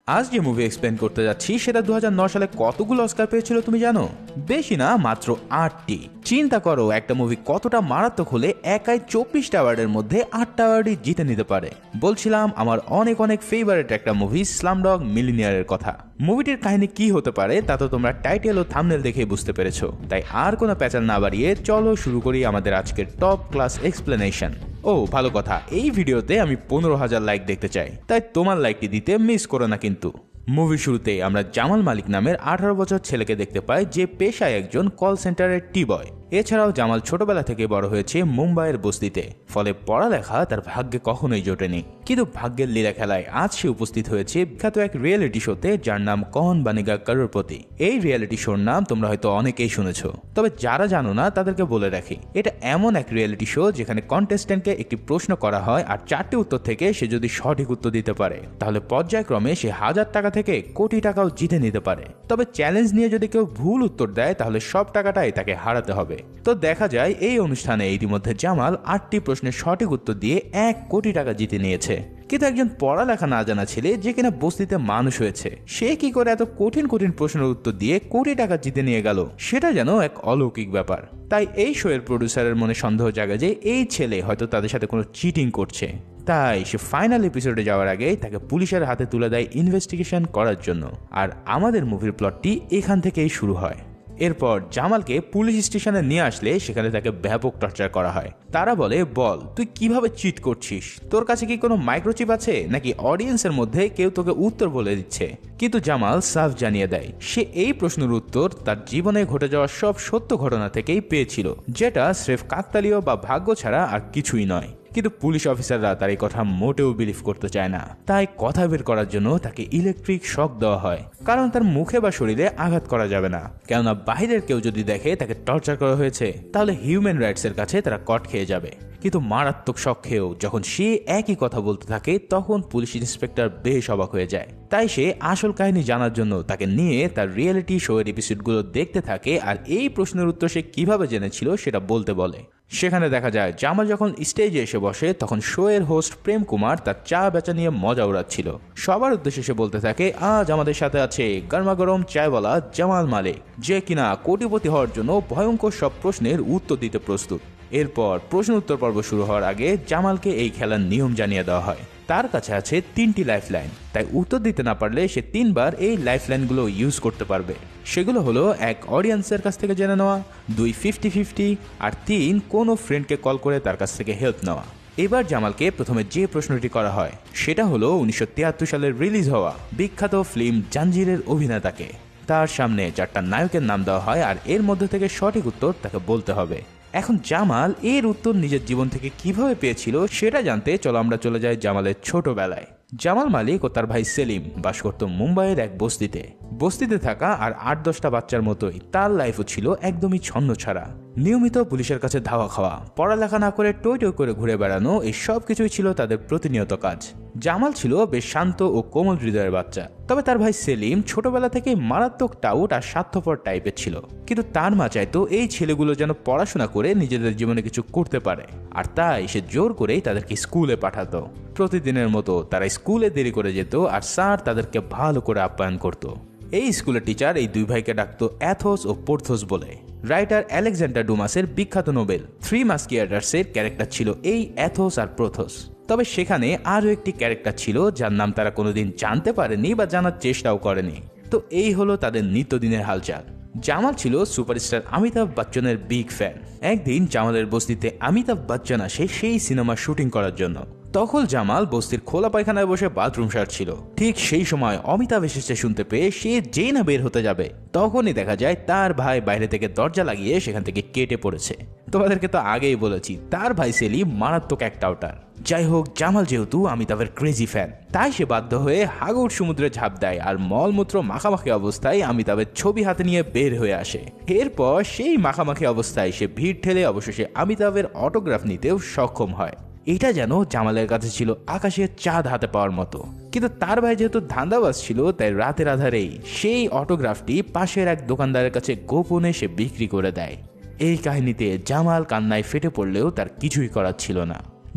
আজ যে movie explain করতে যাচ্ছি সেটা 2009 সালে কতগুলো অস্কার পেয়েছিল তুমি জানো? বেশি না, মাত্র 8টি। চিন্তা করো একটা মুভি কতটা মারাত্মক হলে একাই 24টা অ্যাওয়ার্ডের মধ্যে 8টা অ্যাওয়ার্ডই জিতে নিতে পারে। বলছিলাম আমার অনেক অনেক ফেভারিট একটা মুভি স্লামডগ মিলিনিয়ারের কথা। মুভিটির কাহিনী কি হতে পারে তা তো তোমরা টাইটেল ও থাম্বনেল দেখেই বুঝতে পেরেছো, তাই আর কোনো প্যাচাল না বাড়িয়ে চলো শুরু করি আমাদের আজকের টপ ক্লাস এক্সপ্লেনেশন। ও ভালো কথা, এই ভিডিওতে আমি 15,000 লাইক দেখতে চাই, তাই তোমার লাইকটি দিতে মিস করো না কিন্তু। মুভির শুরুতে আমরা জামাল মালিক নামের 18 বছর ছেলেকে দেখতে পাই, যে পেশায় একজন কল সেন্টারের টি বয়। এছাড়াও জামাল ছোটবেলা থেকে বড় হয়েছে মুম্বাইয়ের বস্তিতে, ফলে পড়ালেখা তার ভাগ্যে কখনোই জোটেনি। কিন্তু ভাগ্যের লীলা খেলায় আজ সে উপস্থিত হয়েছে বিখ্যাত এক রিয়েলিটি শোতে, যার নাম কৌন বানেগা করোড়পতি। এই রিয়েলিটি শোর নাম তোমরা হয়তো অনেকেই শুনেছ, তবে যারা জানো না তাদেরকে বলে রাখি, এটা এমন এক রিয়েলিটি শো যেখানে কন্টেস্ট্যান্টকে একটি প্রশ্ন করা হয়, আর 4টি উত্তর থেকে সে যদি সঠিক উত্তর দিতে পারে তাহলে পর্যায়ক্রমে সে 1000 টাকা থেকে কোটি টাকাও জিতে নিতে পারে। তবে চ্যালেঞ্জ নিয়ে যদি কেউ ভুল উত্তর দেয় তাহলে সব টাকাটাই তাকে হারাতে হবে। তো দেখা যায় এই অনুষ্ঠানে ইতিমধ্যে জামাল 8টি প্রশ্নের সঠিক উত্তর দিয়ে 1 কোটি টাকা জিতে নিয়েছে। কিন্তু একজন পড়ালেখা না জানা ছেলে যে কিনা বস্তিতে মানুষ হয়েছে, সে কি করে এত কঠিন কঠিন প্রশ্নের উত্তর দিয়ে কোটি টাকা জিতে নিয়ে গেল, সেটা যেন এক অলৌকিক ব্যাপার। তাই এই শো এর প্রডিউসারের মনে সন্দেহ জাগে যে এই ছেলে হয়তো তাদের সাথে কোনো চিটিং করছে। তাই সে ফাইনাল এপিসোডে যাওয়ার আগে তাকে পুলিশের হাতে তুলে দেয় ইনভেস্টিগেশন করার জন্য। আর আমাদের মুভির প্লটটি এখান থেকেই শুরু হয়। এরপর জামালকে পুলিশ স্টেশনে নিয়ে আসলে সেখানে তাকে ব্যাপক টর্চার করা হয়। তারা বলে, বল তুই কিভাবে চিট করছিস, তোর কাছে কি কোনো মাইক্রোচিপ আছে নাকি অডিয়েন্সের মধ্যে কেউ তোকে উত্তর বলে দিচ্ছে? কিন্তু জামাল সাফ জানিয়ে দেয় সে এই প্রশ্নের উত্তর তার জীবনে ঘটে যাওয়া সব সত্য ঘটনা থেকেই পেয়েছিল, যেটা স্রেফ কাকতালীয় বা ভাগ্য ছাড়া আর কিছুই নয়। কিন্তু পুলিশ অফিসাররা তার এই কথা মোটেও বিলিভ করতে চায় না, তাই কথা বের করার জন্য তাকে ইলেকট্রিক শক দেওয়া হয়, কারণ তার মুখে বা শরীরে আঘাত করা যাবে না। কেননা বাইরের কেউ যদি দেখে তাকে টর্চার করা হয়েছে তাহলে হিউম্যান রাইটস এর কাছে তারা কট খেয়ে যাবে। কিন্তু মারাত্মক শক খেয়েও যখন সে একই কথা বলতে থাকে তখন পুলিশ ইন্সপেক্টর বেশ অবাক হয়ে যায়। তাই সে আসল কাহিনী জানার জন্য তাকে নিয়ে তার রিয়েলিটি শো এর এপিসোডগুলো দেখতে থাকে, আর এই প্রশ্নের উত্তর সে কিভাবে জেনেছিল সেটা বলতে বলে। সেখানে দেখা যায় জামাল যখন স্টেজে এসে বসে তখন শো এর হোস্ট প্রেম কুমার তার চা বেচা নিয়ে মজা উড়াচ্ছিল। সবার উদ্দেশ্যে সে বলতে থাকে, আজ আমাদের সাথে আছে গরমাগরম চায়ওয়ালা জামাল মালিক, যে কিনা কোটিপতি হওয়ার জন্য ভয়ঙ্কর সব প্রশ্নের উত্তর দিতে প্রস্তুত। এরপর প্রশ্ন উত্তর পর্ব শুরু হওয়ার আগে জামালকে এই খেলার নিয়ম জানিয়ে দেওয়া হয়। তার কাছে আছে 3টি লাইফলাইন, তাই উত্তর দিতে না পারলে সে 3 বার এই লাইফলাইনগুলো ইউজ করতে পারবে। সেগুলো হলো 1 অডিয়েন্সের কাছ থেকে জেনে নেওয়া, 2 50-50, আর 3 কোনো ফ্রেন্ডকে কল করে তার কাছ থেকে হেল্প নেওয়া। এবার জামালকে প্রথমে যে প্রশ্নটি করা হয় সেটা হলো 1973 সালে রিলিজ হওয়া বিখ্যাত ফিল্ম জাঞ্জিরের অভিনেতাকে। তার সামনে 4টা নায়কের নাম দেওয়া হয়, আর এর মধ্যে থেকে সঠিক উত্তর তাকে বলতে হবে। এখন জামাল এর উত্তর নিজের জীবন থেকে কিভাবে পেয়েছিল সেটা জানতে চলো আমরা চলে যাই জামালের ছোটবেলায়। জামাল মালিক ও তার ভাই সেলিম বাস করত মুম্বাইয়ের এক বস্তিতে। বস্তিতে থাকা আর 8-10টা বাচ্চার মতোই তার লাইফও ছিল একদমই ছন্ন ছাড়া। নিয়মিত পুলিশের কাছে ধাওয়া খাওয়া, পড়ালেখা না করে টই টই করে ঘুরে বেড়ানো, এই সব কিছুই ছিল তাদের প্রতিনিয়ত কাজ। জামাল ছিল বেশ শান্ত ও কোমল হৃদয়ের বাচ্চা, তবে তার ভাই সেলিম ছোটবেলা থেকে মারাত্মক টাউট আর স্বার্থপর টাইপের ছিল। কিন্তু তার মা চাইতো এই ছেলেগুলো যেন পড়াশোনা করে নিজেদের জীবনে কিছু করতে পারে, আর তাই সে জোর করেই তাদেরকে স্কুলে পাঠাতো। প্রতিদিনের মতো তারা স্কুলে দেরি করে যেত, আর স্যার তাদেরকে ভালো করে আপ্যায়ন করত। এই স্কুলের টিচার এই 2 ভাইকে ডাকতো অ্যাথোস ও পোর্থোস বলে। রাইটার আলেকজান্ডার ডুমাসের বিখ্যাত নোবেল 3 মাস্কিয়াটার্সের ক্যারেক্টার ছিল এই অ্যাথোস আর পোর্থোস। তবে সেখানে আরও একটি ক্যারেক্টার ছিল যার নাম তারা কোনোদিন জানতে পারেনি বা জানার চেষ্টাও করেনি। তো এই হলো তাদের নিত্যদিনের হালচাল। জামাল ছিল সুপারস্টার অমিতাভ বচ্চনের বিগ ফ্যান। একদিন জামালের বস্তিতে অমিতাভ বচ্চন আসে সেই সিনেমার শুটিং করার জন্য। তখন জামাল বস্তির খোলা পায়খানায় বসে বাথরুম সারছিল। ঠিক সেই সময় অমিতাভ এসেছে শুনতে পেয়ে সে যেই না বের হতে যাবে তখনই দেখা যায় তার ভাই বাইরে থেকে দরজা লাগিয়ে সেখান থেকে কেটে পড়েছে। তোমাদেরকে তো আগেই বলেছি তার ভাই সেলিম মারাত্মক এক টাউটার। যাই হোক, জামাল যেহেতু অমিতাভের ক্রেজি ফ্যান, তাই সে বাধ্য হয়ে হাগর সমুদ্রে ঝাঁপ দেয় আর মলমূত্র মাখামাখি অবস্থায় অমিতাভের ছবি হাতে নিয়ে বের হয়ে আসে। এরপর সেই মাখামাখি অবস্থায় সে ভিড় ঠেলে অবশেষে অমিতাভের অটোগ্রাফ নিতেও সক্ষম হয়। এটা যেন জামালের কাছে ছিল আকাশের চাঁদ হাতে পাওয়ার মতো। কিন্তু তার ভাই যেহেতু ধান্দাবাজ ছিল, তাই রাতের আধারেই সেই অটোগ্রাফটি পাশের এক দোকানদারের কাছে গোপনে সে বিক্রি করে দেয়। এই কাহিনীতে জামাল কান্নায় ফেটে পড়লেও তার কিছুই করার ছিল না।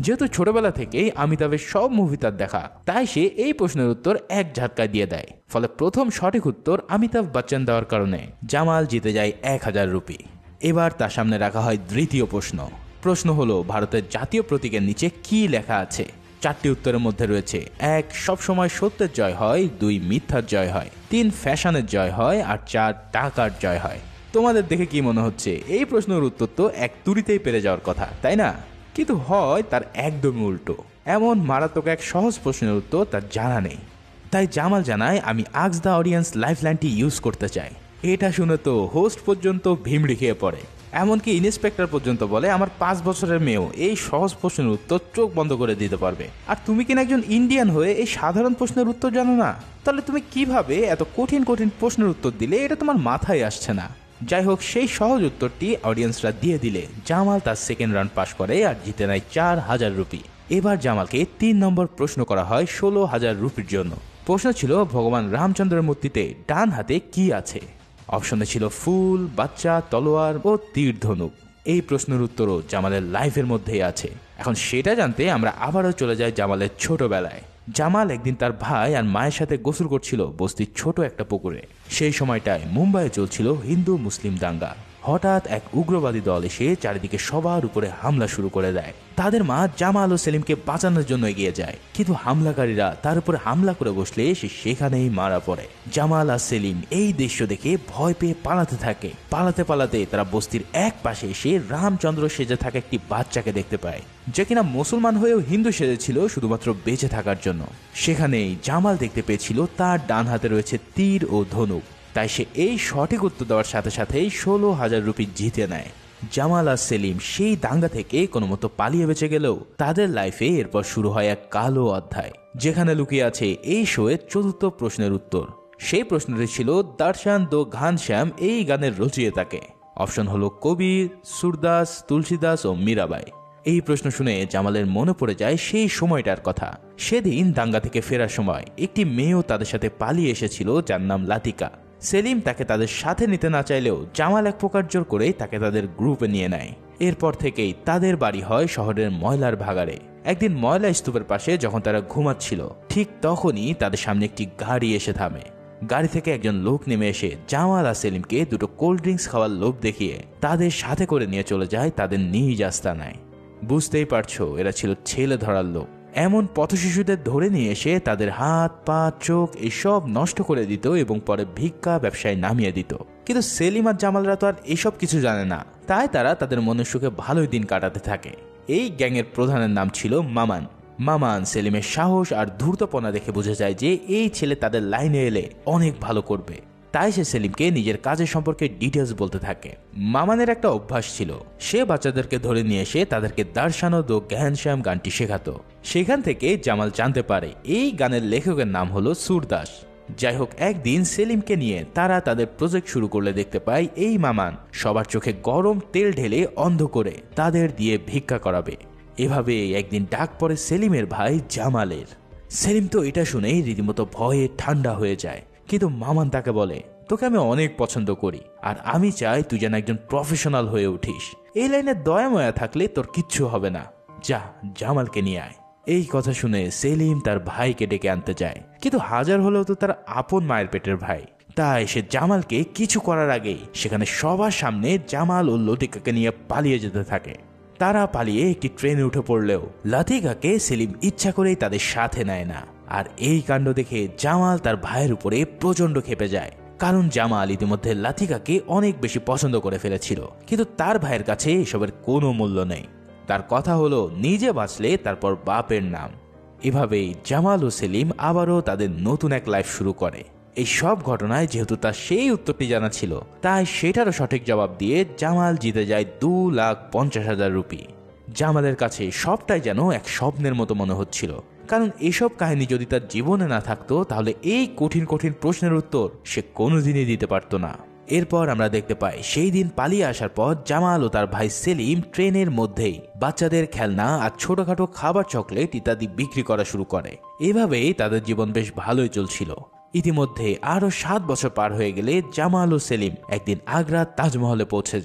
যেহেতু ছোটবেলা থেকেই অমিতাভের সব মুভি তার দেখা, তাই সে এই প্রশ্নের উত্তর এক ঝাটকায় দিয়ে দেয়। ফলে প্রথম সঠিক উত্তর অমিতাভ বচ্চন দেওয়ার কারণে জামাল জিতে যায় 1000 রুপি। এবার তার সামনে রাখা হয় দ্বিতীয় প্রশ্ন। প্রশ্ন হলো, ভারতের জাতীয় প্রতীকের নিচে কি লেখা আছে? 4টি উত্তরের মধ্যে রয়েছে 1 সবসময় সত্যের জয় হয়, 2 মিথ্যার জয় হয়, 3 ফ্যাশনের জয় হয়, আর 4 টাকার জয় হয়। তোমাদের দেখে কি মনে হচ্ছে এই প্রশ্নের উত্তর তো এক তুড়িতেই পেরে যাওয়ার কথা, তাই না? কিন্তু হয় তার একদমই উল্টো। এমন মারাত্মক এক সহজ প্রশ্নের উত্তর তার জানা নেই। তাই জামাল জানায়, আমি আস্ক দ্য অডিয়েন্স লাইফলাইনটি ইউজ করতে চাই। এটা শুনে তো হোস্ট পর্যন্ত ভিমড়ি খেয়ে পড়ে। এমনকি ইন্সপেক্টর পর্যন্ত বলে, আমার 5 বছরের মেয়েও এই সহজ প্রশ্নের উত্তর চোখ বন্ধ করে দিতে পারবে, আর তুমি কিনা একজন ইন্ডিয়ান হয়ে এই সাধারণ প্রশ্নের উত্তর জানো না? তাহলে তুমি কিভাবে এত কঠিন কঠিন প্রশ্নের উত্তর দিলে? এটা তোমার মাথায় আসছে না। যাই হোক, সেই সহজ উত্তরটি অডিয়েন্সরা দিয়ে দিলে জামাল তার সেকেন্ড রাউন্ড পাস করে আর জিতে নেয় 4000 রুপি। এবার জামালকে 3 নম্বর প্রশ্ন করা হয় 16000 রুপির জন্য। প্রশ্ন ছিল, ভগবান রামচন্দ্রের মূর্তিতে ডান হাতে কি আছে? অপশনে ছিল ফুল, বাচ্চা, তলোয়ার ও তীর ধনুক। এই প্রশ্নের উত্তরও জামালের লাইফের মধ্যেই আছে। এখন সেটা জানতে আমরা আবারও চলে যাই জামালের ছোটবেলায়। জামাল একদিন তার ভাই আর মায়ের সাথে গোসল করছিল বস্তির ছোট একটা পুকুরে। সেই সময়টায় মুম্বাইয়ে চলছিল হিন্দু মুসলিম দাঙ্গা। হঠাৎ এক উগ্রবাদী দল এসে চারিদিকে সবার উপরে হামলা শুরু করে দেয়। তাদের মা জামাল ও সেলিমকে বাঁচানোর জন্য এগিয়ে যায়, কিন্তু হামলাকারীরা তার উপরে হামলা করে বসলে সে সেখানেই মারা পড়ে। জামাল আর সেলিম এই দৃশ্য দেখে ভয় পেয়ে পালাতে থাকে। পালাতে পালাতে তারা বস্তির এক পাশে এসে রামচন্দ্র সেজে থাকা একটি বাচ্চাকে দেখতে পায়, যে কিনা মুসলমান হয়েও হিন্দু সেজেছিল শুধুমাত্র বেঁচে থাকার জন্য। সেখানেই জামাল দেখতে পেয়েছিল তার ডান হাতে রয়েছে তীর ও ধনুক। তাই সে এই সঠিক উত্তর দেওয়ার সাথে সাথেই 16000 রুপি জিতে নেয়। জামাল আর সেলিম সেই দাঙ্গা থেকে কোনো মতো পালিয়ে বেঁচে গেলেও তাদের লাইফে এরপর শুরু হয় এক কালো অধ্যায়, যেখানে লুকিয়ে আছে এই শোয়ের চতুর্থ প্রশ্নের উত্তর। সেই প্রশ্নটি ছিল, দর্শন দো ঘানশ্যাম এই গানের রচয়িতাকে? অপশন হলো কবির, সুরদাস, তুলসীদাস ও মীরাবাই। এই প্রশ্ন শুনে জামালের মনে পড়ে যায় সেই সময়টার কথা। সেদিন দাঙ্গা থেকে ফেরার সময় একটি মেয়েও তাদের সাথে পালিয়ে এসেছিল, যার নাম লাতিকা। সেলিম তাকে তাদের সাথে নিতে না চাইলেও জামাল এক প্রকার জোর করে তাকে তাদের গ্রুপে নিয়ে নেয়। এরপর থেকেই তাদের বাড়ি হয় শহরের ময়লার ভাগাড়ে। একদিন ময়লা স্তূপের পাশে যখন তারা ঘুমাচ্ছিল, ঠিক তখনই তাদের সামনে একটি গাড়ি এসে থামে। গাড়ি থেকে একজন লোক নেমে এসে জামাল আর সেলিমকে দুটো কোল্ড ড্রিঙ্কস খাওয়ার লোভ দেখিয়ে তাদের সাথে করে নিয়ে চলে যায় তাদের নিজ আস্তানায়। বুঝতেই পারছো, এরা ছিল ছেলে ধরার লোক। এমন পথশিশুদের ধরে নিয়ে এসে তাদের হাত, পা, চোখ এসব নষ্ট করে দিত এবং পরে ভিক্ষা ব্যবসায় নামিয়ে দিত। কিন্তু সেলিম আর জামালরা তো আর এসব কিছু জানে না, তাই তারা তাদের মনের সুখে ভালোই দিন কাটাতে থাকে। এই গ্যাংয়ের প্রধানের নাম ছিল মামান। মামান সেলিমের সাহস আর ধূর্তপনা দেখে বোঝা যায় যে এই ছেলে তাদের লাইনে এলে অনেক ভালো করবে। তাই সে সেলিমকে নিজের কাজের সম্পর্কে ডিটেলস বলতে থাকে। মামানের একটা অভ্যাস ছিল, সে বাচ্চাদেরকে ধরে নিয়ে এসে তাদেরকে দর্শন দো ঘানশ্যাম গানটি শেখাতো। সেখান থেকে জামাল জানতে পারে এই গানের লেখকের নাম হলো সুরদাস। যাই হোক, একদিন সেলিমকে নিয়ে তারা তাদের প্রজেক্ট শুরু করলে দেখতে পায় এই মামান সবার চোখে গরম তেল ঢেলে অন্ধ করে তাদের দিয়ে ভিক্ষা করাবে। এভাবে একদিন ডাক পড়ে সেলিমের ভাই জামালের। সেলিম তো এটা শুনেই রীতিমতো ভয়ে ঠান্ডা হয়ে যায়, কিন্তু মামান তাকে বলে, তোকে আমি অনেক পছন্দ করি আর আমি চাই তুই যেন একজন প্রফেশনাল হয়ে উঠিস। এই লাইনে দয়াময়া থাকলে তোর কিচ্ছু হবে না, যা জামালকে নিয়ে আয়। এই কথা শুনে সেলিম তার ভাইকে ডেকে আনতে যায়, কিন্তু হাজার হলেও তো তার আপন মায়ের পেটের ভাই। তাই সে জামালকে কিছু করার আগেই সেখানে সবার সামনে জামাল ও লতিকাকে নিয়ে পালিয়ে যেতে থাকে। তারা পালিয়ে একটি ট্রেনে উঠে পড়লেও লাতিকাকে সেলিম ইচ্ছা করেই তাদের সাথে নেয় না। আর এই কাণ্ড দেখে জামাল তার ভাইয়ের উপরে প্রচন্ড ক্ষেপে যায়, কারণ জামাল ইতিমধ্যে লাতিকাকে অনেক বেশি পছন্দ করে ফেলেছিল। কিন্তু তার ভাইয়ের কাছে এসবের কোনো মূল্য নেই। তার কথা হলো, নিজে বাঁচলে তারপর বাপের নাম। এভাবেই জামাল ও সেলিম আবারও তাদের নতুন এক লাইফ শুরু করে। এই সব ঘটনায় যেহেতু তার সেই উত্তরটি জানা ছিল, তাই সেটারও সঠিক জবাব দিয়ে জামাল জিতে যায় 2,50,000 রুপি। জামালের কাছে সবটাই যেন এক স্বপ্নের মতো মনে হচ্ছিল, কারণ এসব কাহিনী যদি তার জীবনে না থাকতো তাহলে এই কঠিন কঠিন প্রশ্নের উত্তর সে কোনোদিনই দিতে পারতো না। এরপর আমরা দেখতে পাই সেই দিন পালিয়ে আসার পর জামাল ও তার ভাই সেলিম ট্রেনের মধ্যেই বাচ্চাদের খেলনা আর ছোটখাটো খাবার, চকলেট ইত্যাদি বিক্রি করা শুরু করে। এভাবেই তাদের জীবন বেশ ভালোই চলছিল। ইতিমধ্যে আরো 7 বছর পার হয়ে গেলে জামাল ও সেলিম একদিন আগ্রার তাজমহলে পৌঁছে যায়।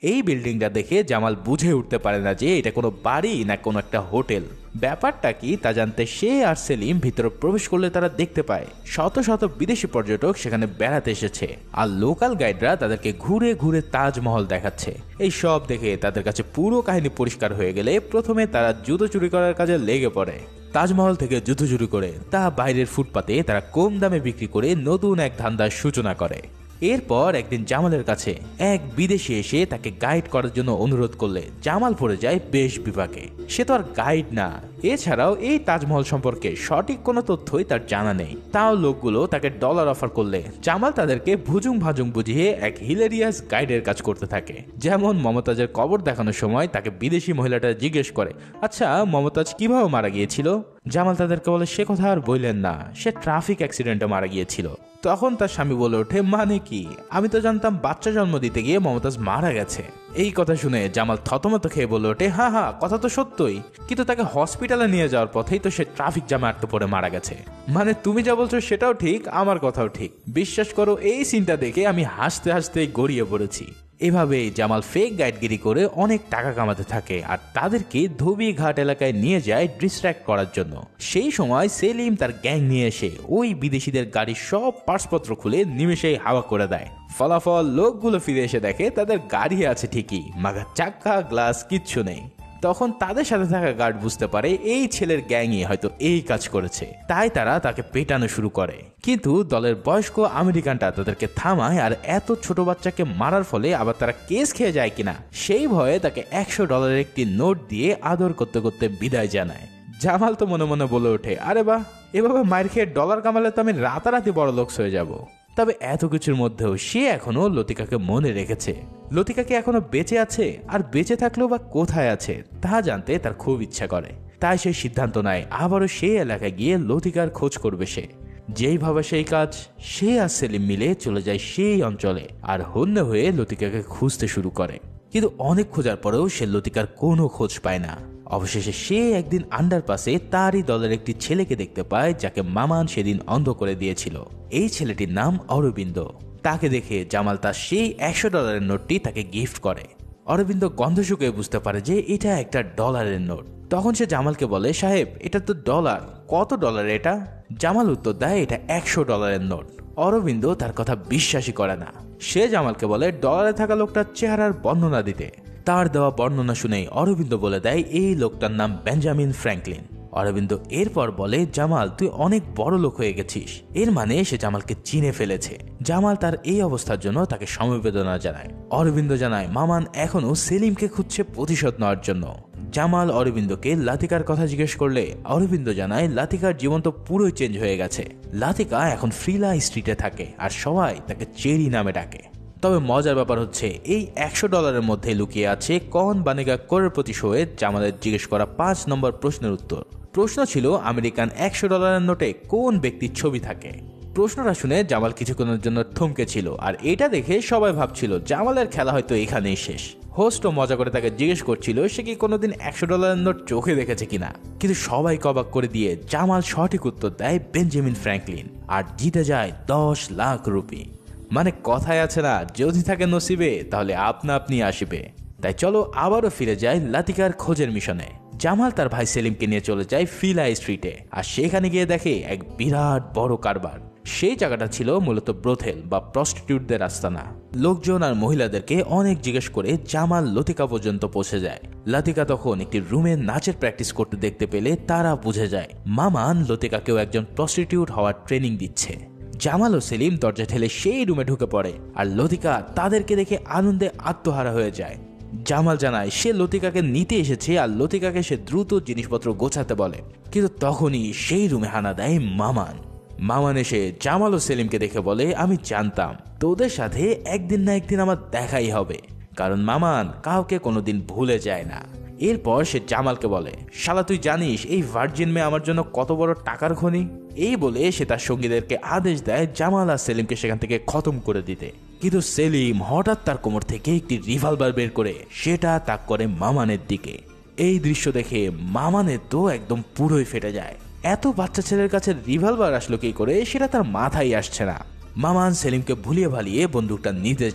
এই বিল্ডিংটা দেখে জামাল বুঝে উঠতে পারে না যে এটা কোনো বাড়ি না কোনো একটা হোটেল। ব্যাপারটা কি তা জানতে সে আর সেলিম ভিতরে প্রবেশ করলে তারা দেখতে পায় শত শত বিদেশি পর্যটক সেখানে বেড়াতে এসেছে, আর লোকাল গাইডরা তাদেরকে ঘুরে ঘুরে তাজমহল দেখাচ্ছে। এই সব দেখে তাদের কাছে পুরো কাহিনী পরিষ্কার হয়ে গেলে প্রথমে তারা জুতো চুরি করার কাজে লেগে পড়ে। তাজমহল থেকে জুতো চুরি করে তা বাইরের ফুটপাতে তারা কম দামে বিক্রি করে নতুন এক ধান্দার সূচনা করে। এরপর একদিন জামালের কাছে এক বিদেশি এসে তাকে গাইড করার জন্য অনুরোধ করলে জামাল পড়ে যায় বেশ বিপাকে। সে তো আর গাইড না, এছাড়াও এই তাজমহল সম্পর্কে সঠিক কোনো তথ্যই তার জানা নেই। তাও লোকগুলো তাকে ডলার অফার করলে জামাল তাদেরকে ভুজুং ভাজুং বুঝিয়ে এক হিলেরিয়াস গাইডের কাজ করতে থাকে। যেমন মমতাজের কবর দেখানোর সময় তাকে বিদেশি মহিলাটা জিজ্ঞেস করে, আচ্ছা মমতাজ কিভাবে মারা গিয়েছিল? জামাল তাদেরকে বলে সে কথা আর বললেন না, সে ট্রাফিক অ্যাক্সিডেন্টে মারা গিয়েছিল। তখন তার স্বামী বলে ওঠে, মানে কি? আমি তো জানতাম বাচ্চা জন্ম দিতে গিয়ে মমতাজ মারা গেছে। এই কথা শুনে জামাল থতমত খেয়ে বলে ওঠে, হ্যাঁ হ্যাঁ কথা তো সত্যই, কিন্তু তাকে হসপিটালে নিয়ে যাওয়ার পথেই তো সে ট্রাফিক জ্যামে আটকে পড়ে মারা গেছে। মানে তুমি যা বলছো সেটাও ঠিক, আমার কথাও ঠিক। বিশ্বাস করো এই সিনটা দেখে আমি হাসতে হাসতে গড়িয়ে পড়েছি। এভাবেই জামাল ফেক গাইডগিরি করে অনেক টাকা কামাতে থাকে আর তাদেরকে ধোবি ঘাট এলাকায় নিয়ে যায় ডিস্ট্র্যাক্ট করার জন্য। সেই সময় সেলিম তার গ্যাং নিয়ে এসে ওই বিদেশিদের গাড়ির সব পার্সপত্র খুলে নিমেষেই হাওয়া করে দেয়। ফলাফল লোকগুলো ফিরে এসে দেখে তাদের গাড়ি আছে ঠিকই, মাগা চাক্কা গ্লাস কিচ্ছু নেই। তখন তাদের সাথে থাকা গার্ড বুঝতে পারে এই ছেলের গ্যাংই হয়তো এই কাজ করেছে, তাই তারা তাকে পেটানো শুরু করে। কিন্তু দলের বয়স্ক আমেরিকানটা তাদেরকে থামায় আর এত ছোট বাচ্চাকে মারার ফলে আবার তারা কেস খেয়ে যায় কিনা সেই ভয়ে তাকে $100 একটি নোট দিয়ে আদর করতে করতে বিদায় জানায়। জামাল তো মনে মনে বলে ওঠে, আরে বাহ, এভাবে মার খেয়ে ডলার কামালে তো আমি রাতারাতি বড় লোক হয়ে যাব। তবে এত কিছুর মধ্যেও সে এখনো লতিকাকে মনে রেখেছে। লতিকা কি এখনো বেঁচে আছে, আর বেঁচে থাকলেও বা কোথায় আছে তা জানতে তার খুব ইচ্ছা করে। তাই সে সিদ্ধান্ত নেয় আবারও সেই এলাকায় গিয়ে লতিকার খোঁজ করবে সে। যেই ভাবে সেই কাজ, সে আর সেলিম মিলে চলে যায় সেই অঞ্চলে আর হন্যে হয়ে লতিকাকে খুঁজতে শুরু করে। কিন্তু অনেক খোঁজার পরেও সে লতিকার কোনো খোঁজ পায় না। অবশেষে সে একদিন আন্ডারপাসে তারই দলের একটি ছেলেকে দেখতে পায় যাকে মামান সেদিন অন্ধ করে দিয়েছিল। এই ছেলেটির নাম অরবিন্দ। তাকে দেখে জামাল তার সেই $100 নোটটি তাকে গিফট করে। অরবিন্দ গন্ধ শুকে বুঝতে পারে যে এটা একটা ডলারের নোট। তখন সে জামালকে বলে, সাহেব এটা তো ডলার, কত ডলার এটা? জামাল উত্তর দেয়, এটা $100 নোট। অরবিন্দ তার কথা বিশ্বাসই করে না। সে জামালকে বলে ডলারে থাকা লোকটার চেহারার বর্ণনা দিতে। তার দেওয়া বর্ণনা শুনেই অরবিন্দ বলে দেয় এই লোকটার নাম বেঞ্জামিন ফ্র্যাঙ্কলিন। অরবিন্দ এরপর বলে, জামাল তুই অনেক বড় লোক হয়ে গেছিস। এর মানে সে জামালকে চিনে ফেলেছে। জামাল তার এই অবস্থার জন্য তাকে সমবেদনা জানায়। অরবিন্দ জানায় মামান এখনো সেলিমকে খুঁজছে প্রতিশোধ নেওয়ার জন্য। জামাল অরবিন্দকে লাতিকার কথা জিজ্ঞেস করলে অরবিন্দ জানায় লাতিকার জীবন তো পুরোই চেঞ্জ হয়ে গেছে। লাতিকা এখন ফ্রিলা স্ট্রিটে থাকে আর সবাই তাকে চেরি নামে ডাকে। তবে মজার ব্যাপার হচ্ছে এই $100 মধ্যে লুকিয়ে আছে কৌন বানেগা করোড়পতি শোয়ে জামালের জিজ্ঞেস করা 5 নম্বর প্রশ্নের উত্তর। প্রশ্ন ছিল আমেরিকান $100 নোটে কোন ব্যক্তির ছবি থাকে। প্রশ্নটা শুনে জামাল কিছুক্ষণের জন্য থমকে ছিল, আর এটা দেখে সবাই ভাবছিল জামালের খেলা হয়তো এখানেই শেষ। হোস্টও মজা করে তাকে জিজ্ঞেস করছিল সে কি কোনোদিন $100 নোট চোখে দেখেছে কিনা, কিন্তু সবাই অবাক করে দিয়ে জামাল সঠিক উত্তর দেয় বেঞ্জামিন ফ্র্যাঙ্কলিন আর জিতে যায় 10 লাখ রুপি। মানে কথায় আছে না, যদি থাকে নসিবে তাহলে আপনা আপনি আসিবে। তাই চলো আবারও ফিরে যায় লাতিকার খোঁজের মিশনে। জামাল তার ভাই সেলিমকে নিয়ে চলে যায় ফিলা স্ট্রিটে, আর সেখানে গিয়ে দেখে এক বিরাট বড় কারবার। সেই জায়গাটা ছিল মূলত ব্রোথেল বা প্রস্টিটিউটদের আস্তানা। লোকজন আর মহিলাদেরকে অনেক জিজ্ঞেস করে জামাল লতিকা পর্যন্ত পৌঁছে যায়। লতিকা তখন একটি রুমে নাচের প্র্যাকটিস করতে দেখতে পেলে তারা বুঝে যায় মামান লতিকাকেও একজন প্রস্টিটিউট হওয়ার ট্রেনিং দিচ্ছে। জামাল ও সেলিম দরজা ঠেলে সেই রুমে ঢুকে পড়ে, আর লতিকা তাদেরকে দেখে আনন্দে আত্মহারা হয়ে যায়। জামাল জানায় সে লতিকাকে নিতে এসেছে আর লতিকাকে সে দ্রুত জিনিসপত্র গোছাতে বলে, কিন্তু তখনই সেই রুমে হানা দেয় মামান। মামান এসে জামাল ও সেলিমকে দেখে বলে, আমি জানতাম তোদের সাথে একদিন না একদিন আমার দেখাই হবে, কারণ মামান কাউকে কোনোদিন ভুলে যায় না। এরপর সে জামালকে বলে, শালা তুই জানিস এই ভার্জিন মেয়ে আমার জন্য কত বড় টাকার খনি? এই বলে সে তার সঙ্গীদেরকে আদেশ দেয় জামাল আর সেলিমকে সেখান থেকে খতম করে দিতে। কিন্তু সেলিম হঠাৎ তার কোমর থেকে একটি রিভলভার বের করে সেটা তাক করে মামানের দিকে। এই দৃশ্য দেখে মামানের তো একদম পুরোই ফেটে যায়। এত বাচ্চা ছেলের কাছে রিভলভার আসলো কি করে সেটা তার মাথায় আসছে না। মামান সেলিমকে ভুলিয়ে ভালিয়ে বন্দুকটা নিতে যায়,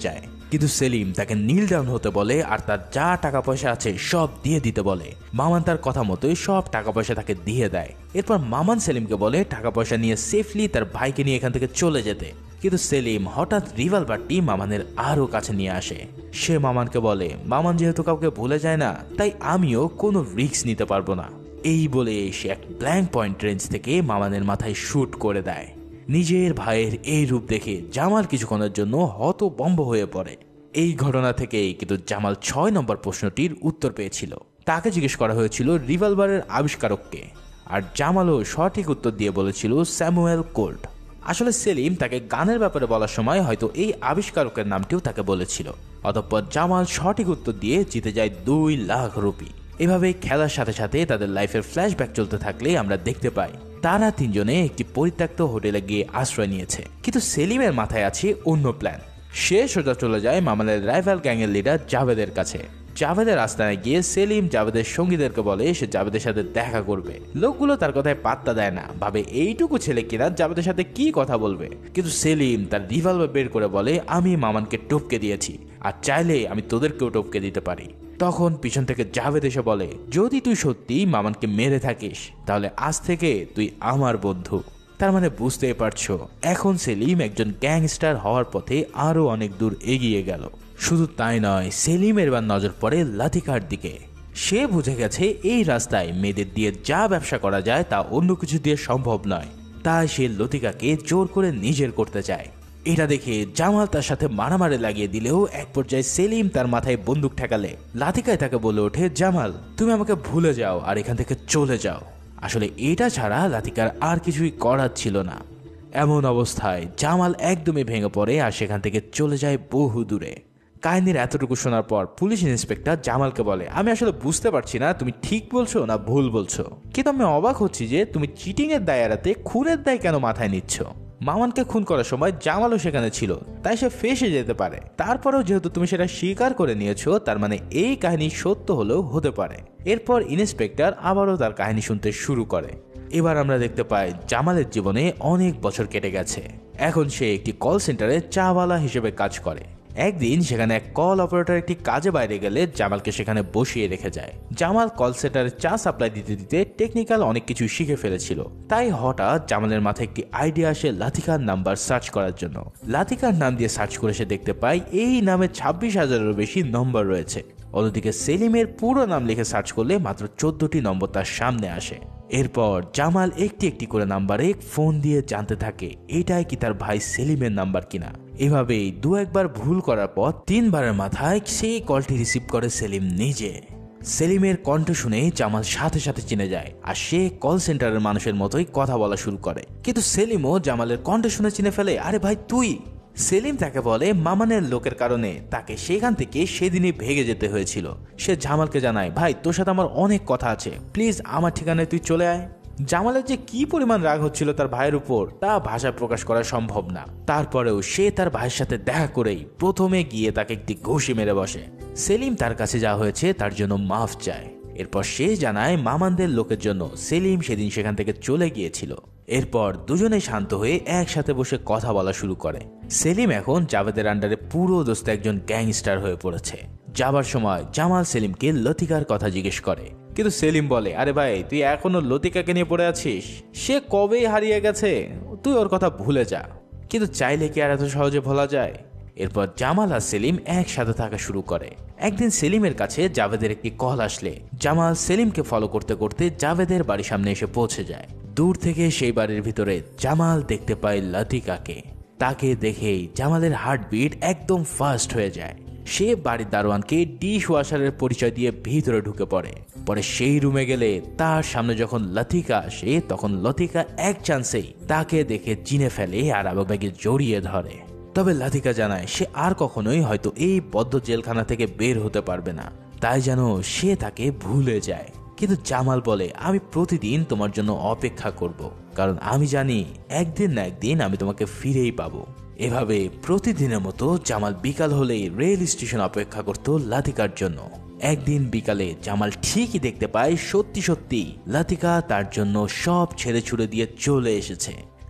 কিন্তু সেলিম তাকে নীল ডাউন হতে বলে আর তার যা টাকা পয়সা আছে সব দিয়ে দিতে বলে। মামান তার কথা মতোই সব টাকা পয়সা তাকে দিয়ে দেয়। এরপর মামান সেলিমকে বলে টাকা পয়সা নিয়ে সেফলি তার ভাইকে নিয়ে এখান থেকে চলে যেতে। কিন্তু সেলিম হঠাৎ রিভলভারটি মামানের আরো কাছে নিয়ে আসে। সে মামানকে বলে মামান যেহেতু কাউকে ভুলে যায় না, তাই আমিও কোনো রিস্ক নিতে পারবো না। এই বলে সে এক ব্ল্যাঙ্ক পয়েন্ট রেঞ্জ থেকে মামানের মাথায় শুট করে দেয়। নিজের ভাইয়ের এই রূপ দেখে জামাল কিছুক্ষণের জন্য হতভম্ব হয়ে পড়ে। এই ঘটনা থেকেই কিন্তু জামাল 6 নম্বর প্রশ্নটির উত্তর পেয়েছিল। তাকে জিজ্ঞেস করা হয়েছিল রিভলভারের আবিষ্কারককে, আর জামালও সঠিক উত্তর দিয়ে বলেছিল স্যামুয়েল কোল্ট। আসলে সেলিম তাকে গানের ব্যাপারে বলার সময় হয়তো এই আবিষ্কারকের নামটিও তাকে বলেছিল। অতঃপর জামাল সঠিক উত্তর দিয়ে জিতে যায় 2 লাখ রুপি। এভাবে খেলার সাথে সাথে তাদের লাইফের ফ্ল্যাশব্যাক চলতে থাকলে আমরা দেখতে পাই তারা তিনজনে একটি পরিত্যক্ত হোটেলে গিয়ে আশ্রয় নিয়েছে। কিন্তু সেলিমের মাথায় আছে অন্য প্ল্যান। সে সোজা চলে যায় মামানের রাইভাল গ্যাংয়ের লিডার জাভেদের কাছে। জাভেদের আস্তানায় গিয়ে সেলিম জাভেদের সঙ্গীদেরকে বলে সে জাভেদের সাথে দেখা করবে। লোকগুলো তার কথায় পাত্তা দেয় না, ভাবে এইটুকু ছেলে কিনা জাভেদের সাথে কি কথা বলবে। কিন্তু সেলিম তার রিভলভার বের করে বলে আমি মামানকে টপকে দিয়েছি, আর চাইলে আমি তোদেরকেও টপকে দিতে পারি। তখন পিছন থেকে জাভেদ এসে বলে যদি তুই সত্যি মামানকে মেরে থাকিস তাহলে আজ থেকে তুই আমার বন্ধু। তার মানে বুঝতেই পারছো এখন সেলিম একজন গ্যাংস্টার হওয়ার পথে আরো অনেক দূর এগিয়ে গেল। শুধু তাই নয়, সেলিমের এবার নজর পড়ে লাতিকার দিকে। সে বুঝে গেছে এই রাস্তায় মেয়েদের দিয়ে যা ব্যবসা করা যায় তা অন্য কিছু দিয়ে সম্ভব নয়, তাই সে লতিকাকে জোর করে নিজের করতে চায়। এটা দেখে জামাল তার সাথে মারামারি লাগিয়ে দিলেও এক পর্যায়ে সেলিম তার মাথায় বন্দুক ঠেকালে লাতিকায় তাকে বলে ওঠে জামাল তুমি আমাকে ভুলে যাও আর এখান থেকে চলে যাও। আসলে এটা ছাড়া লাতিকার আর কিছুই করার ছিল না। এমন অবস্থায় জামাল একদমই ভেঙে পড়ে আর সেখান থেকে চলে যায় বহু দূরে। কাহিনীর এতটুকু শোনার পর পুলিশ ইন্সপেক্টর জামালকে বলে আমি আসলে বুঝতে পারছি না তুমি ঠিক বলছো না ভুল বলছো, কিন্তু আমি অবাক হচ্ছি যে তুমি চিটিং এর দায় এড়াতে খুনের দায় কেন মাথায় নিচ্ছ। মামানকে খুন করার সময় জামালও সেখানে ছিল, তাই সে ফেঁসে যেতে পারে। তারপরেও যেহেতু তুমি সেটা স্বীকার করে নিয়েছো, তার মানে এই কাহিনী সত্য হলেও হতে পারে। এরপর ইন্সপেক্টর আবারও তার কাহিনী শুনতে শুরু করে। এবার আমরা দেখতে পাই জামালের জীবনে অনেক বছর কেটে গেছে। এখন সে একটি কল সেন্টারে চাওয়ালা হিসেবে কাজ করে। একদিন সেখানে এক কল অপারেটর একটি কাজে বাইরে গেলে জামালকে সেখানে বসিয়ে রেখে যায়। জামাল কল সেন্টারে চা সাপ্লাই দিতে দিতে টেকনিক্যাল অনেক কিছু শিখে ফেলেছিল, তাই হঠাৎ জামালের মাথায় একটি আইডিয়া আসে লাতিকার নাম্বার সার্চ করার জন্য। লাতিকার নাম দিয়ে সার্চ করে সে দেখতে পায় এই নামে 26,000-এরও বেশি নম্বর রয়েছে। অন্যদিকে সেলিমের পুরো নাম লিখে সার্চ করলে মাত্র 14টি নম্বর তার সামনে আসে। এরপর জামাল একটি একটি করে নাম্বারে ফোন দিয়ে জানতে থাকে এটাই কি তার ভাই সেলিমের নাম্বার কিনা। এভাবেই দু একবার ভুল করার পর 3বারের মাথায় সেই কলটি রিসিভ করে সেলিম নিজে। সেলিমের কণ্ঠ শুনে জামাল সাথে সাথে চিনে যায় আর সে কল সেন্টারের মানুষের মতোই কথা বলা শুরু করে। কিন্তু সেলিমও জামালের কণ্ঠ শুনে চিনে ফেলে আরে ভাই তুই। সেলিম তাকে বলে মামানের লোকের কারণে তাকে সেখান থেকে সেদিনই ভেগে যেতে হয়েছিল। সে জামালকে জানায় ভাই তোর সাথে আমার অনেক কথা আছে, প্লিজ আমার ঠিকানায় তুই চলে আয়। জামালের যে কি পরিমাণ রাগ হচ্ছিল তার ভাইয়ের উপর তা ভাষায় প্রকাশ করা সম্ভব না। তারপরেও সে তার ভাইয়ের সাথে দেখা করেই প্রথমে গিয়ে তাকে একটি ঘুষি মেরে বসে। সেলিম তার কাছে যা হয়েছে তার জন্য মাফ চায়। এরপর সে জানায় মামানদের লোকের জন্য সেলিম সেদিন সেখান থেকে চলে গিয়েছিল। এরপর দুজনে শান্ত হয়ে একসাথে বসে কথা বলা শুরু করে। সেলিম এখন জাভেদের আন্ডারে পুরো দোস্ত একজন গ্যাংস্টার হয়ে পড়েছে। যাবার সময় জামাল সেলিমকে লতিকার কথা জিজ্ঞেস করে, কিন্তু সেলিম বলে আরে ভাই তুই এখনো লতিকাকে নিয়ে পড়ে আছিস, সে কবেই হারিয়ে গেছে, তুই ওর কথা ভুলে যা। কিন্তু চাইলে কি আর এত সহজে ভোলা যায়। এরপর জামাল আর সেলিম একসাথে থাকা শুরু করে। একদিন সেলিমের কাছে জাভেদের একটি কল আসলে জামাল সেলিমকে ফলো করতে করতে জাভেদের বাড়ির সামনে এসে পৌঁছে যায়। দূর থেকে সেই বাড়ির ভিতরে জামাল দেখতে পায় লতিকাকে। তাকে দেখেই জামালের হার্টবিট একদম ফাস্ট হয়ে যায়। সে বাড়ির দারোয়ানকে ডিশ ওয়াশারের পরিচয় দিয়ে ভিতরে ঢুকে পড়ে। পরে সেই রুমে গেলে তার সামনে যখন লতিকা আসে তখন লতিকা এক চান্সেই তাকে দেখে চিনে ফেলে আর আবেগে জড়িয়ে ধরে। তবে লতিকা জানায় সে আর কখনোই হয়তো এই বদ্ধ জেলখানা থেকে বের হতে পারবে না, তাই যেন সে তাকে ভুলে যায়। কিন্তু জামাল বলে আমি প্রতিদিন তোমার জন্য অপেক্ষা করব, কারণ আমি জানি একদিন না একদিন আমি তোমাকে ফিরেই পাবো। এভাবে প্রতিদিনের মতো জামাল বিকাল হলেই রেল স্টেশন অপেক্ষা করত লতিকার জন্য। একদিন বিকালে জামাল ঠিকই দেখতে পায় সত্যি সত্যি লতিকা তার জন্য সব ছেড়ে ছুড়ে দিয়ে চলে এসেছে।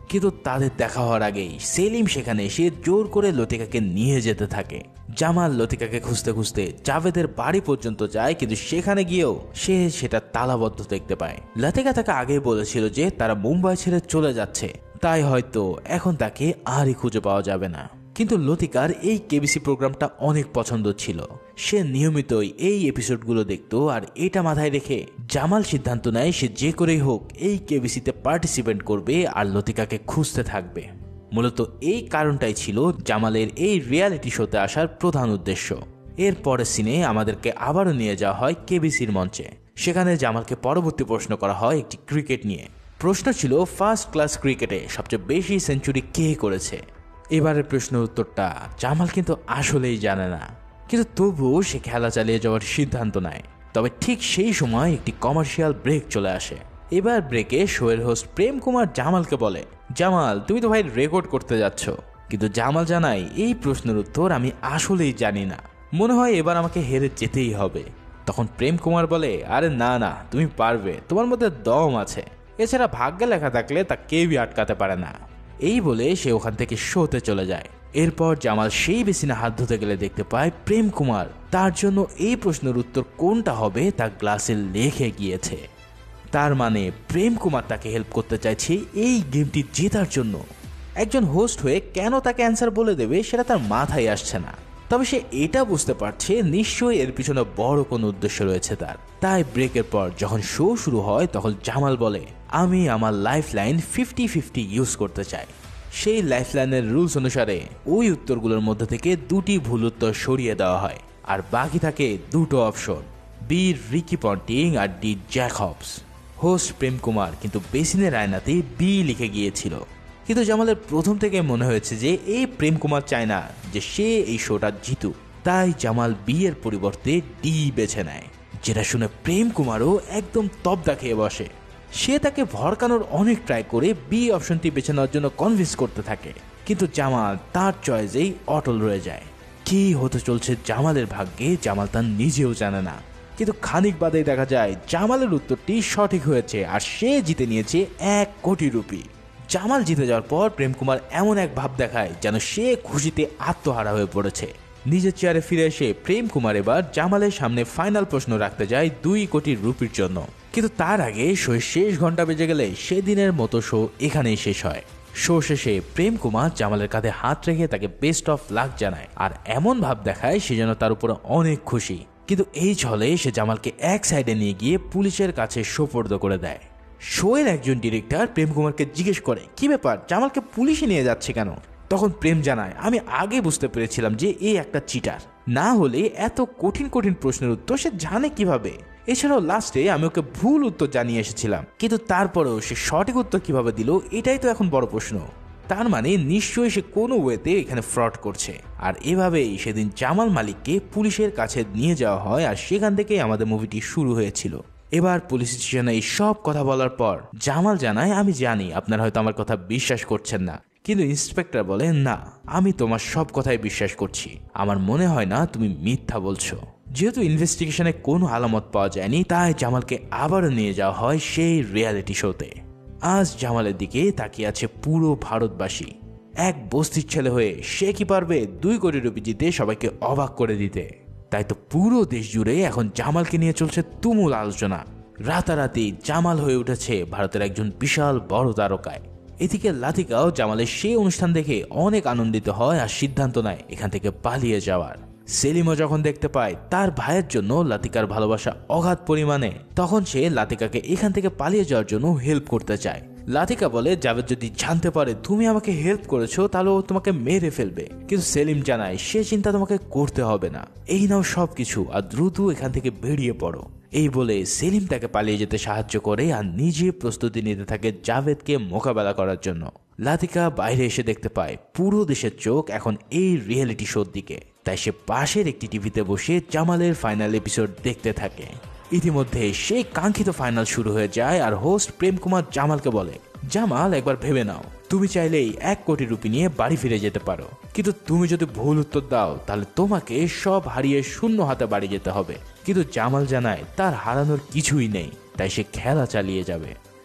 কিন্তু তাদের দেখা হওয়ার আগেই সেলিম সেখানে এসে জোর করে লতিকাকে নিয়ে যেতে থাকে। জামাল লতিকাকে খুঁজতে খুঁজতে জাভেদের বাড়ি পর্যন্ত যায়, কিন্তু সেখানে গিয়েও সে সেটা তালাবদ্ধ দেখতে পায়। লতিকা তাকে আগেই বলেছিল যে তারা মুম্বাই ছেড়ে চলে যাচ্ছে, তাই হয়তো এখন তাকে আরই খুঁজে পাওয়া যাবে না। কিন্তু লতিকার এই কেবিসি প্রোগ্রামটা অনেক পছন্দ ছিল। সে নিয়মিতই এই এপিসোডগুলো দেখত, আর এটা মাথায় রেখে জামাল সিদ্ধান্ত নেয় সে যে করেই হোক এই কেবিসিতে পার্টিসিপেট করবে আর লতিকাকে খুঁজতে থাকবে। মূলত এই কারণটাই ছিল জামালের এই রিয়ালিটি শোতে আসার প্রধান উদ্দেশ্য। এর পরের সিনে আমাদেরকে আবারও নিয়ে যাওয়া হয় কেবিসির মঞ্চে। সেখানে জামালকে পরবর্তী প্রশ্ন করা হয় একটি ক্রিকেট নিয়ে। প্রশ্ন ছিল ফার্স্ট ক্লাস ক্রিকেটে সবচেয়ে বেশি সেঞ্চুরি কে করেছে। এবারের প্রশ্নের উত্তরটা জামাল কিন্তু আসলেই জানে না, কিন্তু তবুও সে খেলা চালিয়ে যাওয়ার সিদ্ধান্ত নেয়। তবে ঠিক সেই সময় একটি কমার্শিয়াল ব্রেক চলে আসে। এবার ব্রেকে শোয়ের হোস্ট প্রেম কুমার জামালকে বলে, জামাল তুমি তো ভাই রেকর্ড করতে যাচ্ছ। কিন্তু জামাল জানায় এই প্রশ্নের উত্তর আমি আসলেই জানি না, মনে হয় এবার আমাকে হেরে যেতেই হবে। তখন প্রেম কুমার বলে, আরে না না, তুমি পারবে, তোমার মধ্যে দম আছে, এছাড়া ভাগ্যে লেখা থাকলে তা কেউই আটকাতে পারে না। এই বলে সে ওখান থেকে শোতে চলে যায়। এরপর জামাল সেই বেসিনে হাত ধুতে গেলে দেখতে পায় প্রেম কুমার তার জন্য এই প্রশ্নের উত্তর কোনটা হবে তা গ্লাসে লিখে গিয়েছে। তার মানে প্রেম কুমার তাকে হেল্প করতে চাইছে এই গেমটি জেতার জন্য। একজন হোস্ট হয়ে কেন তাকে অ্যান্সার বলে দেবে সেটা তার মাথায় আসছে না। তবে সে এটা বুঝতে পারছে নিশ্চয়ই এর পিছনে বড় কোনো উদ্দেশ্য রয়েছে তার। তাই ব্রেকের পর যখন শো শুরু হয় তখন জামাল বলে, আমি আমার লাইফ লাইন 50-50 ইউজ করতে চাই। সেই লাইফ লাইনের রুলস অনুসারে ওই উত্তরগুলোর মধ্যে থেকে দুটি ভুল উত্তর সরিয়ে দেওয়া হয়, আর বাকি থাকে দুটো অপশন, বি রিকি পন্টিং আর D Jack Hobbs. Host Prem Kumar কিন্তু বেসিনের আয়নাতে বি লিখে গিয়েছিল, কিন্তু জামালের প্রথম থেকে মনে হয়েছে যে এই প্রেম কুমার চায় না যে সে এই শোটা জিতুক। তাই জামাল বি এর পরিবর্তে ডি বেছে নেয়, যেটা শুনে প্রেম কুমারও একদম তবদা খেয়ে বসে। সে তাকে ভড়কানোর অনেক ট্রাই করে বি অপশনটি বেছে নেওয়ার জন্য কনভিন্স করতে থাকে, কিন্তু জামাল তার চয়েসেই অটল রয়ে যায়। কি হতে চলছে জামালের ভাগ্যে জামাল তার নিজেও জানে না, কিন্তু খানিক বাদেই দেখা যায় জামালের উত্তরটি সঠিক হয়েছে আর সে জিতে নিয়েছে 1 কোটি রুপি। জামাল জিতে যাওয়ার পর প্রেম কুমার এমন এক ভাব দেখায় যেন সে খুশিতে আত্মহারা হয়ে পড়েছে। নিজের চেয়ারে ফিরে এসে প্রেম কুমার এবার জামালের সামনে ফাইনাল প্রশ্ন রাখতে যায় 2 কোটি রুপির জন্য। কিন্তু তার আগে শোয়ের শেষ ঘন্টা বেজে গেলে সেদিনের মতো শো এখানেই শেষ হয়। শো শেষে প্রেম কুমার জামালের কাঁধে হাত রেখে তাকে বেস্ট অফ লাক জানায়, আর এমন ভাব দেখায় সে যেন তার উপরে অনেক খুশি। কিন্তু এই ছলে সে জামালকে এক সাইডে নিয়ে গিয়ে পুলিশের কাছে সোপর্দ করে দেয়। শোয়ের একজন ডিরেক্টর প্রেম কুমারকে জিজ্ঞেস করে, কি ব্যাপার, জামালকে পুলিশে নিয়ে যাচ্ছে কেন? তখন প্রেম জানায়, আমি আগে বুঝতে পেরেছিলাম যে এই একটা চিটার, না হলে এত কঠিন কঠিন প্রশ্নের উত্তর সে জানে কিভাবে। এছাড়াও লাস্টে আমি ওকে ভুল উত্তর জানিয়ে এসেছিলাম, কিন্তু তারপরেও সে সঠিক উত্তর কিভাবে দিল এটাই তো এখন বড় প্রশ্ন। তার মানে নিশ্চয়ই সে কোনো ওয়েতে এখানে ফ্রড করছে। আর এভাবেই সেদিন জামাল মালিককে পুলিশের কাছে নিয়ে যাওয়া হয়, আর সেখান থেকেই আমাদের মুভিটি শুরু হয়েছিল। এবার পুলিশ স্টেশনে এই সব কথা বলার পর জামাল জানায়, আমি জানি আপনারা হয়তো আমার কথা বিশ্বাস করছেন না, কিন্তু ইন্সপেক্টর বলে, না আমি তোমার সব কথাই বিশ্বাস করছি, আমার মনে হয় না তুমি মিথ্যা বলছো। যেহেতু ইনভেস্টিগেশনে কোনো আলামত পাওয়া যায়নি, তাই জামালকে আবারও নিয়ে যাওয়া হয় সেই রিয়ালিটি শোতে। আজ জামালের দিকে তাকিয়ে আছে পুরো ভারতবাসী। এক বস্তির ছেলে হয়ে সে কি পারবে 2 কোটি রুপি জিতে সবাইকে অবাক করে দিতে? তাই তো পুরো দেশ জুড়ে এখন জামালকে নিয়ে চলছে তুমুল আলোচনা। রাতারাতি জামাল হয়ে উঠেছে ভারতের একজন বিশাল বড় তারকায়। এদিকে লাতিকাও জামালের সেই অনুষ্ঠান দেখে অনেক আনন্দিত হয় আর সিদ্ধান্ত নেয় এখান থেকে পালিয়ে যাওয়ার। সেলিমও যখন দেখতে পায় তার ভাইয়ের জন্য লাতিকার ভালোবাসা অগাধ পরিমাণে, তখন সে লাতিকাকে এখান থেকে পালিয়ে যাওয়ার জন্য হেল্প করতে চায়। লাতিকা বলে, জাভেদ যদি জানতে পারে তুমি আমাকে হেল্প করেছো তাহলে ও তোমাকে মেরে ফেলবে। কিন্তু সেলিম জানায় সে চিন্তা তোমাকে করতে হবে না, এই নাও সবকিছু আর দ্রুত এখান থেকে বেরিয়ে পড়ো। এই বলে সেলিম তাকে পালিয়ে যেতে সাহায্য করে আর নিজে প্রস্তুতি নিতে থাকে জাভেদকে মোকাবেলা করার জন্য। লাতিকা বাইরে এসে দেখতে পায় পুরো দেশের চোখ এখন এই রিয়েলিটি শোর দিকে, তাই সে পাশের একটি টিভিতে বসে জামালের ফাইনাল এপিসোড দেখতে থাকে। ইতিমধ্যে সেই কাঙ্ক্ষিত ফাইনাল শুরু হয়ে যায় আর হোস্ট প্রেম কুমার জামালকে বলে, জামাল একবার ভেবে নাও, তুমি চাইলেই 1 কোটি রুপি নিয়ে বাড়ি ফিরে যেতে পারো, কিন্তু তুমি যদি ভুল উত্তর দাও তাহলে তোমাকে সব হারিয়ে শূন্য হাতে বাড়ি যেতে হবে। কিন্তু জামাল জানায় তার হারানোর কিছুই নেই, তাই সে খেলা চালিয়ে যাবে।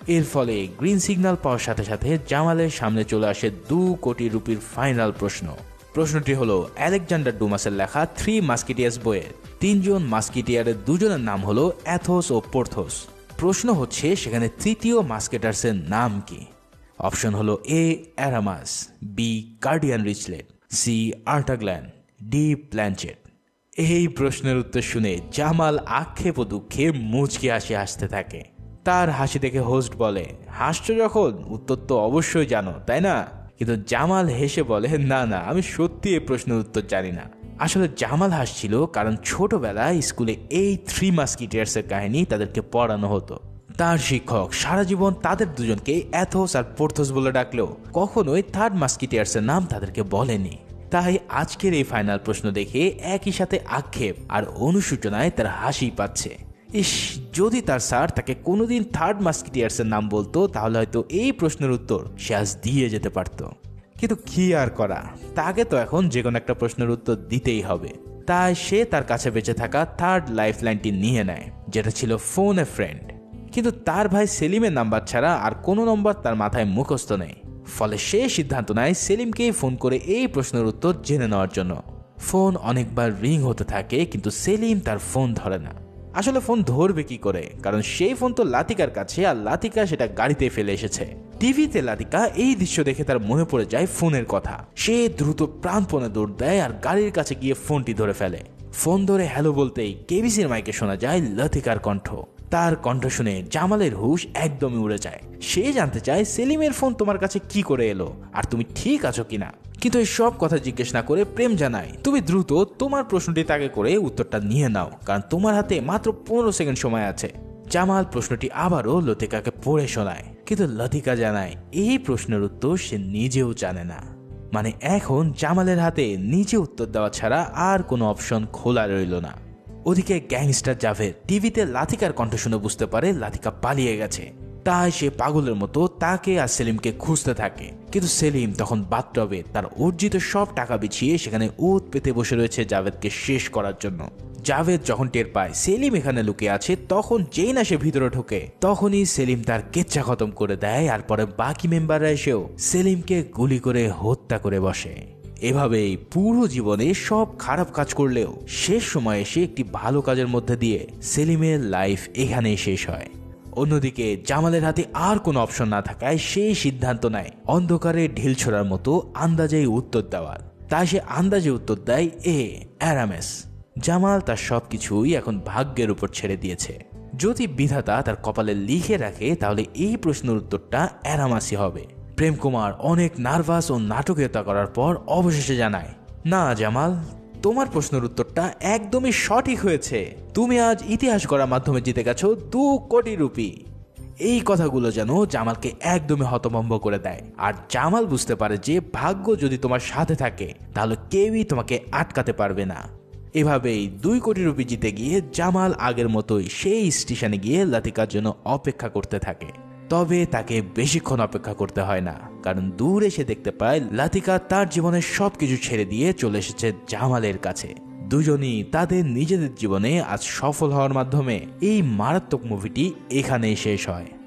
এর ফলে গ্রিন সিগন্যাল পাওয়ার সাথে সাথে জামালের সামনে চলে আসে 2 কোটি রুপির ফাইনাল প্রশ্ন। প্রশ্নটি হলো আলেকজান্ডার ডুমাসের লেখা 3 মাস্কিটিয়ার্স বইয়ের 3 জন মাস্কিটিয়ারের 2 জনের নাম হলো অ্যাথোস ও পোর্থোস। প্রশ্ন হচ্ছে সেখানে তৃতীয় মাস্কেটার্সের নাম কি? অপশন হলো A Aramis, B guardian Richelet, C Artaglan, D Planchet. এই প্রশ্নের উত্তর শুনে জামাল আক্ষেপ ও দুঃখে মুচকি হাসতে থাকে। তার হাসি দেখে হোস্ট বলে, হাসছো যখন, উত্তর তো অবশ্যই জানো তাই না? কিন্তু জামাল হেসে বলে, না না, আমি সত্যি এই প্রশ্নের উত্তর জানি না। আসলে জামাল হাসছিল কারণ ছোটবেলায় স্কুলে এই 3 মাস্কিটিয়ার্সের কাহিনী তাদেরকে পড়ানো হতো। তার শিক্ষক সারা জীবন তাদের দুজনকে অ্যাথোস আর পোর্থোস বলে ডাকলেও কখনোই 3rd মাস্কিটিয়ার্সের নাম তাদেরকে বলেনি। তাই আজকের এই ফাইনাল প্রশ্ন দেখে একই সাথে আক্ষেপ আর অনুশোচনায় তার হাসি পাচ্ছে। ইস, যদি তার স্যার তাকে কোনোদিন 3rd মাস্কিটিয়ার্সের নাম বলতো তাহলে হয়তো এই প্রশ্নের উত্তর সে আজ দিয়ে যেতে পারত। কিন্তু কি আর করা, তাকে তো এখন যে কোনো একটা প্রশ্নের উত্তর দিতেই হবে। তাই সে তার কাছে বেঁচে থাকা 3rd লাইফ লাইনটি নিয়ে নেয়, যেটা ছিল ফোন এ ফ্রেন্ড। কিন্তু তার ভাই সেলিমের নাম্বার ছাড়া আর কোনো নম্বর তার মাথায় মুখস্থ নেই। ফলে সে সিদ্ধান্ত নেয় সেলিমকেই ফোন করে এই প্রশ্নের উত্তর জেনে নেওয়ার জন্য। ফোন অনেকবার রিং হতে থাকে কিন্তু সেলিম তার ফোন ধরে না। আসলে ফোন ধরবে কি করে, কারণ সেই ফোন তো লাতিকার কাছে, আর লাতিকা সেটা গাড়িতে ফেলে এসেছে। টিভিতে লাতিকা এই দৃশ্য দেখে তার মনে পড়ে যায় ফোনের কথা। সে দ্রুত প্রাণপণে দৌড় দেয় আর গাড়ির কাছে গিয়ে ফোনটি ধরে ফেলে। ফোন ধরে হ্যালো বলতেই কেবিসির মাইকে শোনা যায় লাতিকার কণ্ঠ। তার কণ্ঠ শুনে জামালের হুশ একদমই উড়ে যায়। সে জানতে চায় সেলিমের ফোন তোমার কাছে কি করে এলো আর তুমি ঠিক আছো কিনা। কিন্তু এই সব কথা জিজ্ঞেস না করে প্রেম জানায়, তুমি দ্রুত তোমার প্রশ্নটি তাকে করে উত্তরটা নিয়ে নাও, কারণ তোমার হাতে মাত্র 15 সেকেন্ড সময় আছে। জামাল প্রশ্নটি আবারও লতিকাকে পড়ে শোনায়, কিন্তু লতিকা জানায় এই প্রশ্নের উত্তর সে নিজেও জানে না। মানে এখন জামালের হাতে নিজে উত্তর দেওয়া ছাড়া আর কোনো অপশন খোলা রইল না। ওদিকে গ্যাংস্টার জাভেদ টিভিতে লাতিকার কণ্ঠ শুনে বুঝতে পারে লাতিকা পালিয়ে গেছে। তাই সে পাগলের মতো তাকে আর সেলিমকে খুঁজতে থাকে। কিন্তু সেলিম তখন বাথটবে তার অর্জিত সব টাকা বিছিয়ে সেখানে ওত পেতে বসে রয়েছে জাভেদকে শেষ করার জন্য। জাভেদ যখন টের পায় সেলিম এখানে লুকিয়ে আছে, তখন যেই না সে ভিতরে ঢোকে তখনই সেলিম তার কেচ্ছা খতম করে দেয়। আর পরে বাকি মেম্বাররা এসেও সেলিমকে গুলি করে হত্যা করে বসে। এভাবেই পুরো জীবনে সব খারাপ কাজ করলেও শেষ সময় এসে একটি ভালো কাজের মধ্যে দিয়ে সেলিমের লাইফ এখানেই শেষ হয়। অন্যদিকে জামালের হাতে আর কোনো অপশন না থাকায় সেই সিদ্ধান্ত নেয় অন্ধকারে ঢিল ছোড়ার মতো আন্দাজেই উত্তর দেওয়ার। তাই সে আন্দাজে উত্তর দেয় এ অ্যারামেস। জামাল তার সবকিছুই এখন ভাগ্যের উপর ছেড়ে দিয়েছে। যদি বিধাতা তার কপালে লিখে রাখে তাহলে এই প্রশ্নের উত্তরটা অ্যারামাসই হবে। প্রেম কুমার অনেক নার্ভাস ও নাটকীয়তা করার পর অবশেষে জানায়, না জামাল, তোমার প্রশ্নের উত্তরটা একদমই সঠিক হয়েছে। তুমি আজ ইতিহাস গড়ার মাধ্যমে জিতে গেছো 2 কোটি রুপি। এই কথাগুলো যেন জামালকে একদমই হতভম্ব করে দেয়। আর জামাল বুঝতে পারে যে ভাগ্য যদি তোমার সাথে থাকে তাহলে কেউই তোমাকে আটকাতে পারবে না। এভাবেই 2 কোটি রুপি জিতে গিয়ে জামাল আগের মতোই সেই স্টেশনে গিয়ে লাতিকার জন্য অপেক্ষা করতে থাকে। তবে তাকে বেশিক্ষণ অপেক্ষা করতে হয় না, কারণ দূরে সে দেখতে পায় লাতিকা তার জীবনের সবকিছু ছেড়ে দিয়ে চলে এসেছে জামালের কাছে। দুজনই তাদের নিজেদের জীবনে আজ সফল হওয়ার মাধ্যমে এই মারাত্মক মুভিটি এখানেই শেষ হয়।